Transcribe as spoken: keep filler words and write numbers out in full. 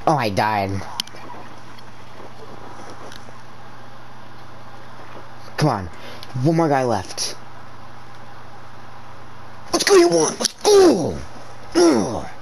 Oh, I died. Come on. One more guy left. Let's go, you want. Let's go. Ugh.